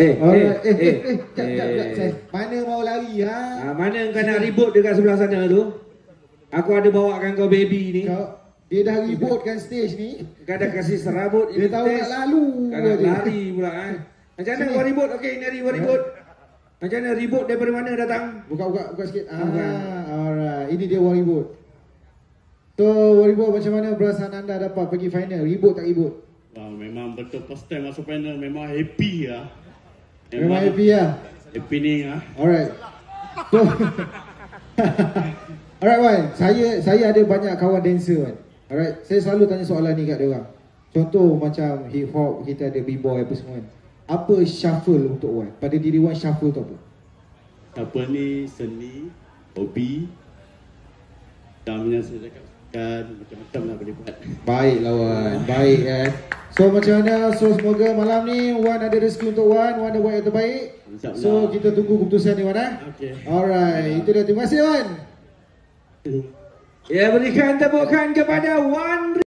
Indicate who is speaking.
Speaker 1: Mana mau lari ha?
Speaker 2: Mana kau nak ribut dekat sebelah sana tu? Aku ada bawakan kau baby ni.
Speaker 1: Dia dah ributkan stage ni.
Speaker 2: Kau dah kasih serabut.
Speaker 1: Dia tahu nak lalu.
Speaker 2: Kau nak lari pula kan. Macam mana kau ribut? Okey, ni hari kau ribut. Macam mana ribut daripada mana datang?
Speaker 1: Buka sikit. Alright. Ini dia war ribut. So, war ribut macam mana perasaan anda dapat pergi final? Ribut tak ribut?
Speaker 3: Memang betul first time masuk final. Memang happy lah.
Speaker 1: Memang happy lah?
Speaker 3: Happy ni lah.
Speaker 1: Alright. So, alright Wan, saya ada banyak kawan dancer Wan. Alright, saya selalu tanya soalan ni kat dia orang. Contoh macam hip hop, kita ada b-boy apa semua kan. Apa shuffle untuk Wan? Pada diri Wan shuffle tu apa?
Speaker 3: Apa ni seni, hobi. Dan yang saya cakap macam-macam lah boleh buat.
Speaker 1: Baiklah Wan, baik kan. So macam mana? So semoga malam ni Wan ada rezeki untuk Wan ada buat yang terbaik. So kita tunggu keputusan ni Wan
Speaker 3: Okay.
Speaker 1: Alright, itu dia. Terima kasih Wan.
Speaker 2: Ya, berikan tepukan kepada Wan.